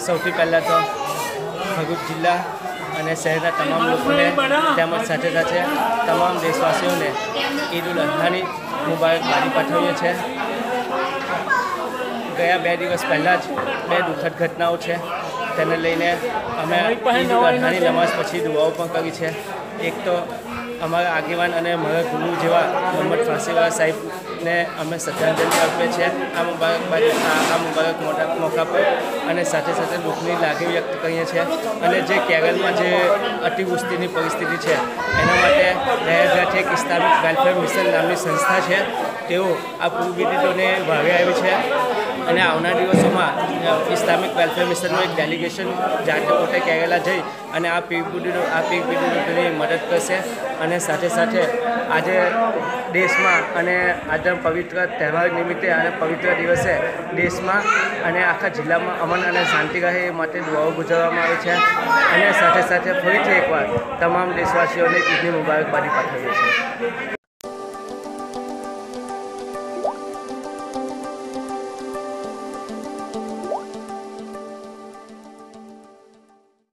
સૌથી પહેલાં તો ભરૂચ જિલ્લા અને શહેરના તમામ લોકોને તેમજ સાથે સાથે તમામ દેશવાસીઓને ઈદ ઉલ અઝહાની મુબારકબાદી પાઠવીએ છીએ। ગયા 2 દિવસ પહેલાં જ 2 દુઃખદ ઘટનાઓ છે, તેને લઈને અમે ઈદ ઉલ અઝહાની નમાઝ પછી દુઆઓ પણ કરી છે। એક તો અમારા આગેવાન અને મારા ગુરુ જેવા મોહમ્મદ ફાંસીવાળા સાહેબને અમે શ્રદ્ધાંજલિ આપીએ છીએ આ મુબારક મોકા પર, અને સાથે સાથે દુઃખની લાગણી વ્યક્ત કરીએ છીએ। અને જે કેરળમાં જે અતિવૃષ્ટિની પરિસ્થિતિ છે એના માટે દયાગ્રાથી એક ઇસ્લામિક વેલફેર મિશન નામની સંસ્થા છે, તેઓ આ પૂરપીડિતોને ભાવે આવી છે અને આવનાર દિવસોમાં ઇસ્લામિક વેલફેર મિશનનું એક ડેલિગેશન જાતે પોતે કેરળા જઈ અને આ પીડિતોની મદદ કરશે। અને સાથે સાથે આજે દેશમાં અને આજના પવિત્ર તહેવાર નિમિત્તે અને પવિત્ર દિવસે દેશમાં અને આખા જિલ્લામાં અમન અને શાંતિ રહે એ માટે દુઆઓ ગુજારવામાં આવે છે। અને સાથે સાથે ફરીથી એકવાર તમામ દેશવાસીઓને ઈદની મુબારકબાદી પાઠવીએ છીએ।